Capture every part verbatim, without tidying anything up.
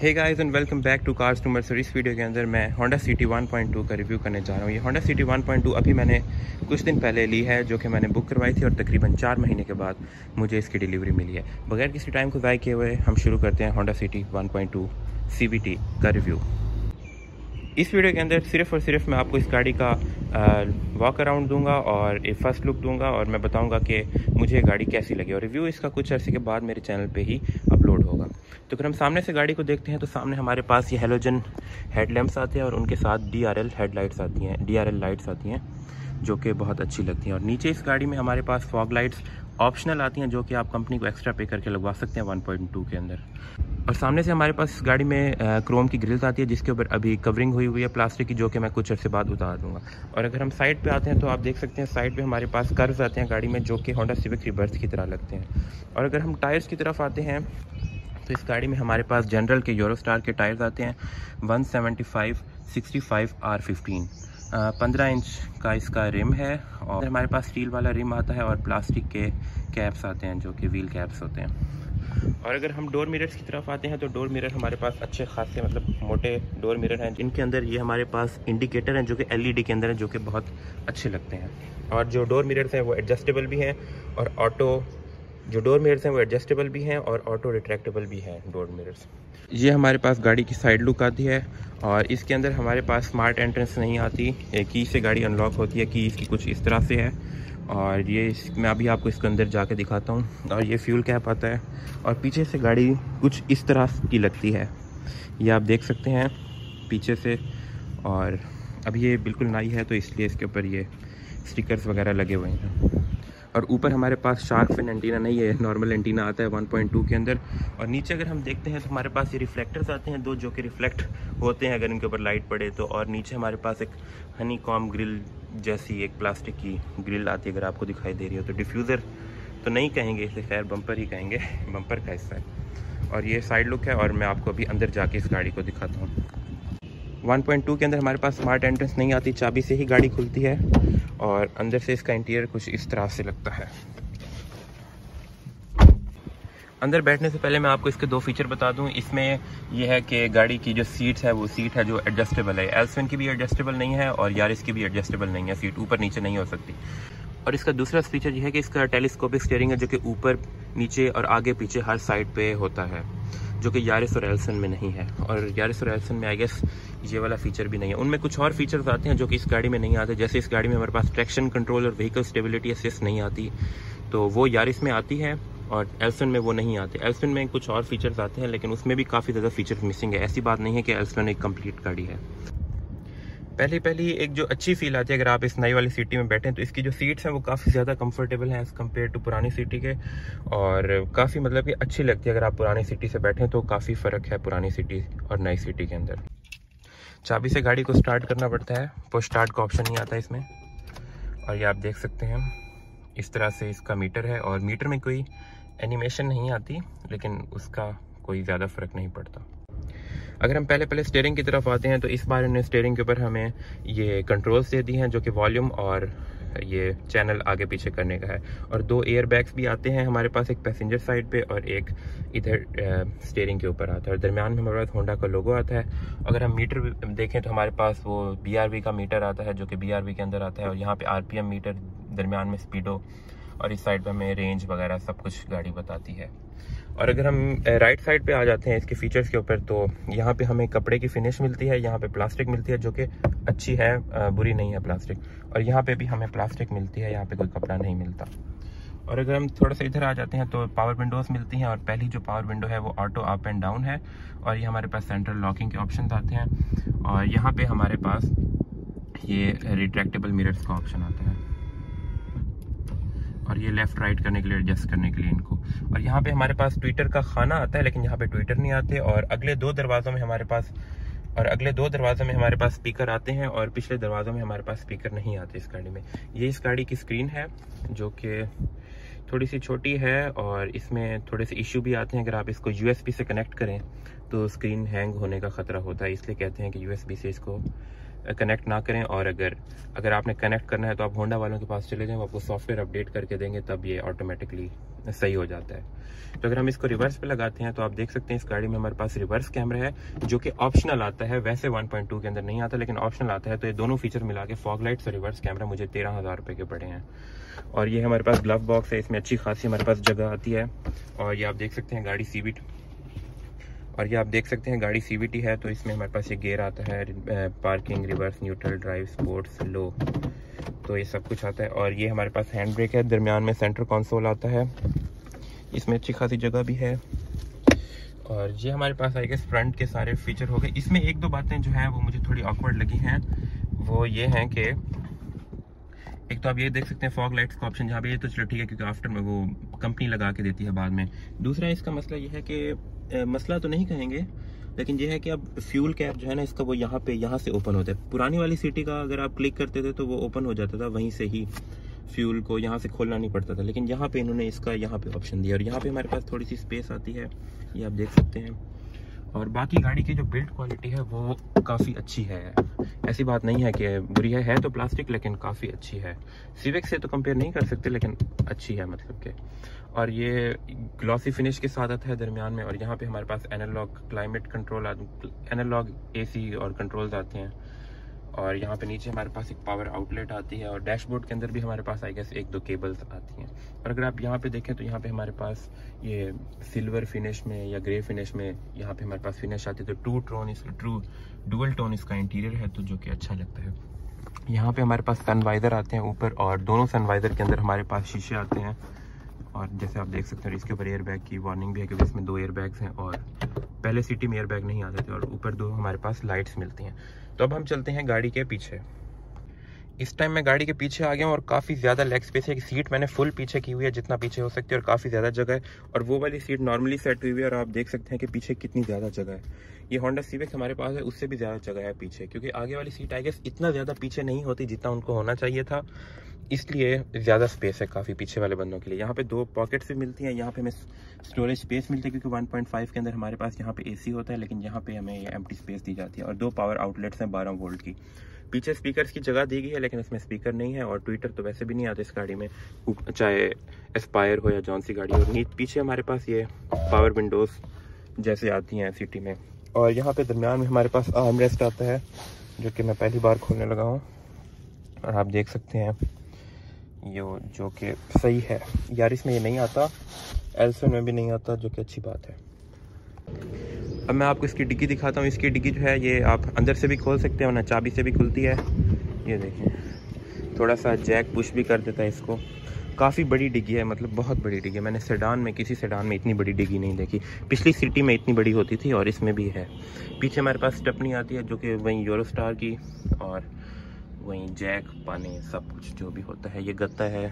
Hey guys and welcome back to cars to Mercer. इस video के अंदर मैं Honda City one point two का रिव्यू करने जा रहा हूँ। ये Honda City one point two अभी मैंने कुछ दिन पहले ली है, जो कि मैंने बुक करवाई थी और तकरीबन चार महीने के बाद मुझे इसकी डिलीवरी मिली है। बगैर किसी टाइम को ज़ाय किए हुए हम शुरू करते हैं Honda City one point two C V T का रिव्यू। इस वीडियो के अंदर सिर्फ और सिर्फ मैं आपको इस गाड़ी का वॉक अराउंड दूंगा और एक फर्स्ट लुक दूंगा और मैं बताऊंगा कि मुझे ये गाड़ी कैसी लगी, और रिव्यू इसका कुछ अर्से के बाद मेरे चैनल पे ही अपलोड होगा। तो अगर हम सामने से गाड़ी को देखते हैं तो सामने हमारे पास ये हेलोजन हेडलैम्प्स आते हैं और उनके साथ डी आर एल हेडलाइट्स आती हैं, डी आर एल लाइट्स आती हैं जो कि बहुत अच्छी लगती हैं। और नीचे इस गाड़ी में हमारे पास फॉग लाइट्स ऑप्शनल आती हैं जो कि आप कंपनी को एक्स्ट्रा पे करके लगवा सकते हैं वन पॉइंट टू के अंदर। और सामने से हमारे पास गाड़ी में क्रोम की ग्रिल्स आती है जिसके ऊपर अभी कवरिंग हुई हुई है प्लास्टिक की, जो कि मैं कुछ अर्से बाद उतार दूंगा। और अगर हम साइड पे आते हैं तो आप देख सकते हैं साइड पे हमारे पास कर्व्स आते हैं गाड़ी में जो कि होंडा सिविक रिबर्थ की तरह लगते हैं। और अगर हम टायर्स की तरफ आते हैं तो इस गाड़ी में हमारे पास जनरल के यूरोस्टार के टायर्स आते हैं one seventy five sixty five R fifteen. पंद्रह इंच का इसका रिम है और हमारे पास स्टील वाला रिम आता है और प्लास्टिक के कैप्स आते हैं जो कि व्हील कैप्स होते हैं। और अगर हम डोर मिरर्स की तरफ आते हैं तो डोर मिरर हमारे पास अच्छे खासे मतलब मोटे डोर मिरर हैं, इनके अंदर ये हमारे पास इंडिकेटर हैं जो कि एल ई डी के अंदर हैं, जो कि बहुत अच्छे लगते हैं। और जो डोर मिरर्स हैं वो एडजस्टेबल भी हैं और ऑटो जो डोर मिरर्स हैं वो एडजस्टेबल भी हैं और ऑटो रिट्रैक्टेबल भी हैं डोर मिरर्स। ये हमारे पास गाड़ी की साइड लुक आती है और इसके अंदर हमारे पास स्मार्ट एंट्रेंस नहीं आती, एक की से गाड़ी अनलॉक होती है। की इसकी कुछ इस तरह से है और ये इस, मैं अभी आपको इसके अंदर जाके दिखाता हूँ। और ये फ्यूल कैप आता है और पीछे से गाड़ी कुछ इस तरह की लगती है, ये आप देख सकते हैं पीछे से। और अभी ये बिल्कुल नई है तो इसलिए इसके ऊपर ये स्टिकर्स वगैरह लगे हुए हैं। और ऊपर हमारे पास शार्क फिन एंटीना नहीं है, नॉर्मल एंटीना आता है वन पॉइंट टू के अंदर। और नीचे अगर हम देखते हैं तो हमारे पास ये रिफ्लेक्टर्स आते हैं दो, जो कि रिफ्लेक्ट होते हैं अगर इनके ऊपर लाइट पड़े तो। और नीचे हमारे पास एक हनी कॉम ग्रिल जैसी एक प्लास्टिक की ग्रिल आती है, अगर आपको दिखाई दे रही हो तो। डिफ्यूज़र तो नहीं कहेंगे इसे, खैर बम्पर ही कहेंगे, बम्पर का हिस्सा है। और ये साइड लुक है और मैं आपको अभी अंदर जाके इस गाड़ी को दिखाता हूँ। वन पॉइंट टू के अंदर हमारे पास स्मार्ट एंट्रेंस नहीं आती, चाबी से ही गाड़ी खुलती है और अंदर से इसका इंटीरियर कुछ इस तरह से लगता है। अंदर बैठने से पहले मैं आपको इसके दो फीचर बता दूं। इसमें यह है कि गाड़ी की जो सीट्स है वो सीट है जो एडजस्टेबल है। एल्सविन की भी एडजस्टेबल नहीं है और यारिस की भी एडजस्टेबल नहीं है, सीट ऊपर नीचे नहीं हो सकती। और इसका दूसरा फीचर यह है कि इसका टेलीस्कोपिक स्टीयरिंग है जो कि ऊपर नीचे और आगे पीछे हर साइड पे होता है, जो कि यारिस और एल्सन में नहीं है। और यारिस और एल्सन में आई गेस ये वाला फीचर भी नहीं है। उनमें कुछ और फीचर्स आते हैं जो कि इस गाड़ी में नहीं आते, जैसे इस गाड़ी में हमारे पास ट्रैक्शन कंट्रोल और व्हीकल स्टेबिलिटी असिस्ट नहीं आती, तो वो यारिस में आती है और एल्सन में वो नहीं आते। एल्सन में कुछ और फीचर्स आते हैं लेकिन उसमें भी काफ़ी ज़्यादा फीचर्स मिसिंग है। ऐसी बात नहीं है कि एल्सन एक कंप्लीट गाड़ी है। पहली पहली एक जो अच्छी फील आती है अगर आप इस नई वाली सिटी में बैठें तो इसकी जो सीट्स हैं वो काफ़ी ज़्यादा कंफर्टेबल हैं एज़ कम्पेयर टू पुरानी सिटी के, और काफ़ी मतलब कि अच्छी लगती है। अगर आप पुरानी सिटी से बैठें तो काफ़ी फ़र्क है पुरानी सिटी और नई सिटी के अंदर। चाबी से गाड़ी को स्टार्ट करना पड़ता है, पुश स्टार्ट का ऑप्शन नहीं आता इसमें। और ये आप देख सकते हैं इस तरह से इसका मीटर है और मीटर में कोई एनिमेशन नहीं आती लेकिन उसका कोई ज़्यादा फ़र्क नहीं पड़ता। अगर हम पहले पहले स्टीयरिंग की तरफ आते हैं तो इस बार इन्होंने स्टीयरिंग के ऊपर हमें ये कंट्रोल्स दे दी हैं जो कि वॉल्यूम और ये चैनल आगे पीछे करने का है। और दो एयर बैग्स भी आते हैं हमारे पास, एक पैसेंजर साइड पे और एक इधर स्टीयरिंग के ऊपर आता है। और दरमियान में हमारे पास होंडा का लोगो आता है। अगर हम मीटर देखें तो हमारे पास वो बी आर वी का मीटर आता है जो कि बी आर वी के अंदर आता है। और यहाँ पे आर पी एम मीटर, दरमियान में स्पीडो, और इस साइड पे हमें रेंज वगैरह सब कुछ गाड़ी बताती है। और अगर हम राइट साइड पे आ जाते हैं इसके फीचर्स के ऊपर तो यहाँ पे हमें कपड़े की फिनिश मिलती है, यहाँ पे प्लास्टिक मिलती है जो कि अच्छी है, बुरी नहीं है प्लास्टिक। और यहाँ पे भी हमें प्लास्टिक मिलती है, यहाँ पे कोई कपड़ा नहीं मिलता। और अगर हम थोड़ा सा इधर आ जाते हैं तो पावर विंडोज़ मिलती हैं और पहली जो पावर विंडो है वो ऑटो अप एंड डाउन है। और ये हमारे पास सेंट्रल लॉकिंग के ऑप्शन आते हैं। और यहाँ पे हमारे पास ये रिट्रैक्टेबल मिरर्स का ऑप्शन आता है और ये लेफ़्ट राइट करने के लिए, एडजस्ट करने के लिए इनको। और यहाँ पे हमारे पास ट्विटर का खाना आता है लेकिन यहाँ पे ट्विटर नहीं आते। और अगले दो दरवाज़ों में हमारे पास और अगले दो दरवाज़ों में हमारे पास स्पीकर आते हैं और पिछले दरवाज़ों में हमारे पास स्पीकर नहीं आते इस गाड़ी में। ये इस गाड़ी की स्क्रीन है जो कि थोड़ी सी छोटी है और इसमें थोड़े से इशू भी आते हैं। अगर आप इसको यू एस बी से कनेक्ट करें तो स्क्रीन हैंग होने का ख़तरा होता है, इसलिए कहते हैं कि यू एस बी से इसको कनेक्ट ना करें। और अगर अगर आपने कनेक्ट करना है तो आप होंडा वालों के पास चले जाएं, वो आपको सॉफ्टवेयर अपडेट करके देंगे, तब ये ऑटोमेटिकली सही हो जाता है। तो अगर हम इसको रिवर्स पे लगाते हैं तो आप देख सकते हैं इस गाड़ी में हमारे पास रिवर्स कैमरा है जो कि ऑप्शनल आता है, वैसे वन पॉइंट टू के अंदर नहीं आता लेकिन ऑप्शनल आता है। तो ये दोनों फीचर मिला के फॉग लाइट्स और रिवर्स कैमरा मुझे तेरह हज़ार रुपये के पड़े हैं। और ये हमारे पास ग्लव बॉक्स है, इसमें अच्छी खासी हमारे पास जगह आती है। और ये आप देख सकते हैं गाड़ी सी वी टी और ये आप देख सकते हैं गाड़ी सी वी टी है, तो इसमें हमारे पास ये गेयर आता है, parking, reverse, neutral, drive, sports, low, तो ये सब कुछ आता है। और ये हमारे पास हैंड ब्रेक है, दरमियान में सेंटर कंसोल आता है, इसमें अच्छी खासी जगह भी है। और ये हमारे पास आएगा फ्रंट के सारे फीचर हो गए। इसमें एक दो बातें जो हैं वो मुझे थोड़ी ऑकवर्ड लगी हैं, वो ये हैं कि एक तो आप ये देख सकते हैं फॉग लाइट्स का ऑप्शन, जहाँ पे ये तो चलो ठीक है क्योंकि आफ्टर में वो कंपनी लगा के देती है बाद में। दूसरा इसका मसला ये है कि मसला तो नहीं कहेंगे लेकिन ये है कि अब फ्यूल कैप जो है ना इसका वो यहाँ पे यहाँ से ओपन होता है। पुरानी वाली सिटी का अगर आप क्लिक करते थे तो वो ओपन हो जाता था, वहीं से ही फ्यूल को यहाँ से खोलना नहीं पड़ता था। लेकिन यहाँ पे इन्होंने इसका यहाँ पे ऑप्शन दिया और यहाँ पे हमारे पास थोड़ी सी स्पेस आती है, ये आप देख सकते हैं। और बाकी गाड़ी की जो बिल्ड क्वालिटी है वो काफ़ी अच्छी है, ऐसी बात नहीं है कि बुरी है, है तो प्लास्टिक लेकिन काफ़ी अच्छी है। सिविक से तो कंपेयर नहीं कर सकते लेकिन अच्छी है मतलब के। और ये ग्लॉसी फिनिश के साथ आता है दरमियान में। और यहाँ पे हमारे पास analog climate control, analog AC और कंट्रोल्स आते हैं। और यहाँ पे नीचे हमारे पास एक पावर आउटलेट आती है और डैशबोर्ड के अंदर भी हमारे पास आई गेस एक दो केबल्स आती हैं। और अगर आप यहाँ पे देखें तो यहाँ पे हमारे पास ये सिल्वर फिनिश में या ग्रे फिनिश में यहाँ पे हमारे पास फिनिश आती है। तो टू टोन इसका ट्रू डुअल टोन इसका इंटीरियर है, तो जो कि अच्छा लगता है। यहाँ पे हमारे पास सनवाइजर आते हैं ऊपर और दोनों सनवाइजर के अंदर हमारे पास शीशे आते हैं। और जैसे आप देख सकते हैं इसके ऊपर एयर बैग की वार्निंग भी है क्योंकि इसमें दो एयर बैग्स हैं और पहले सिटी में एयर बैग नहीं आते थे। और ऊपर दो हमारे पास लाइट्स मिलती हैं। तो अब हम चलते हैं गाड़ी के पीछे। इस टाइम मैं गाड़ी के पीछे आ गया हूँ और काफ़ी ज़्यादा लेग स्पेस है कि सीट मैंने फुल पीछे की हुई है जितना पीछे हो सकती है और काफ़ी ज़्यादा जगह है। और वो वाली सीट नॉर्मली सेट हुई हुई है और आप देख सकते हैं कि पीछे कितनी ज़्यादा जगह है। ये होंडा सिविक हमारे पास है उससे भी ज़्यादा जगह है पीछे, क्योंकि आगे वाली सीट आई गेस इतना ज़्यादा पीछे नहीं होती जितना उनको होना चाहिए था, इसलिए ज़्यादा स्पेस है काफ़ी पीछे वाले बंदों के लिए। यहाँ पे दो पॉकेट्स भी मिलती हैं, यहाँ पे हमें स्टोरेज स्पेस मिलती है क्योंकि वन पॉइंट फाइव के अंदर हमारे पास यहाँ पे एसी होता है, लेकिन यहाँ पे हमें ये एम्प्टी स्पेस दी जाती है। और दो पावर आउटलेट्स हैं बारह वोल्ट की। पीछे स्पीकर्स की जगह दी गई है लेकिन इसमें स्पीकर नहीं है। और ट्विटर तो वैसे भी नहीं आते इस गाड़ी में, चाहे एस्पायर हो या जॉन सी गाड़ी हो। नीचे पीछे हमारे पास ये पावर विंडोज़ जैसे आती हैं सिटी में। और यहाँ पे दरमियान में हमारे पास आर्म रेस्ट आता है जो कि मैं पहली बार खोलने लगा हूँ और आप देख सकते हैं ये जो कि सही है। यारिस में ये नहीं आता, एल्सन में भी नहीं आता, जो कि अच्छी बात है। अब मैं आपको इसकी डिग्गी दिखाता हूँ। इसकी डिग्गी जो है ये आप अंदर से भी खोल सकते हैं, वरना चाबी से भी खुलती है। ये देखें, थोड़ा सा जैक पुश भी कर देता है इसको। काफ़ी बड़ी डिग्गी है, मतलब बहुत बड़ी डिग्गी है। मैंने सेडान में किसी सेडान में इतनी बड़ी डिग्गी नहीं देखी। पिछली सिटी में इतनी बड़ी होती थी और इसमें भी है। पीछे हमारे पास स्टेपनी आती है जो कि वहीं यूरोस्टार की, और वहीं जैक पानी सब कुछ जो भी होता है। ये गत्ता है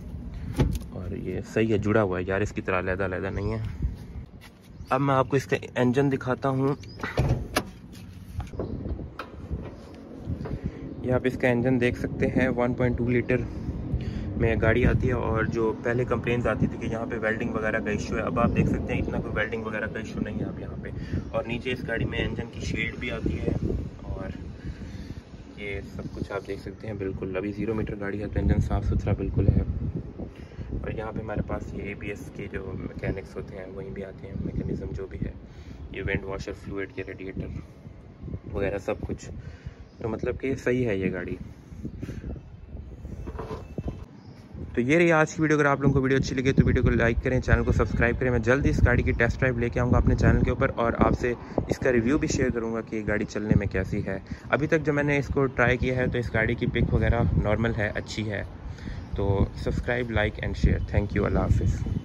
और ये सही है, जुड़ा हुआ है यार, इसकी तरह लहदा लहदा नहीं है। अब मैं आपको इसका इंजन दिखाता हूँ। ये आप इसका इंजन देख सकते हैं, वन पॉइंट टू लीटर में गाड़ी आती है। और जो पहले कंप्लेंट्स आती थी कि यहाँ पे वेल्डिंग वगैरह का इशू है, अब आप देख सकते हैं इतना कोई वेल्डिंग वगैरह का इशू नहीं है अब यहाँ पे। और नीचे इस गाड़ी में इंजन की शील्ड भी आती है और ये सब कुछ आप देख सकते हैं। बिल्कुल अभी ज़ीरो मीटर गाड़ी है तो इंजन साफ़ सुथरा बिल्कुल है। और यहाँ पे हमारे पास ये ए बी एस के जो मैकेनिक्स होते हैं वहीं भी आते हैं, मैकेनिज़्म जो भी है, ये वेंट वॉशर, फ्लूइड के रेडिएटर वगैरह सब कुछ। तो मतलब कि सही है ये गाड़ी। तो ये रही आज की वीडियो। अगर आप लोगों को वीडियो अच्छी लगे तो वीडियो को लाइक करें, चैनल को सब्सक्राइब करें। मैं जल्दी इस गाड़ी की टेस्ट ड्राइव लेके आऊँगा अपने चैनल के ऊपर और आपसे इसका रिव्यू भी शेयर करूँगा कि ये गाड़ी चलने में कैसी है। अभी तक जो मैंने इसको ट्राई किया है तो इस गाड़ी की पिक वगैरह नॉर्मल है, अच्छी है। तो subscribe, like and share. Thank you, अल्लाह हाफिज़।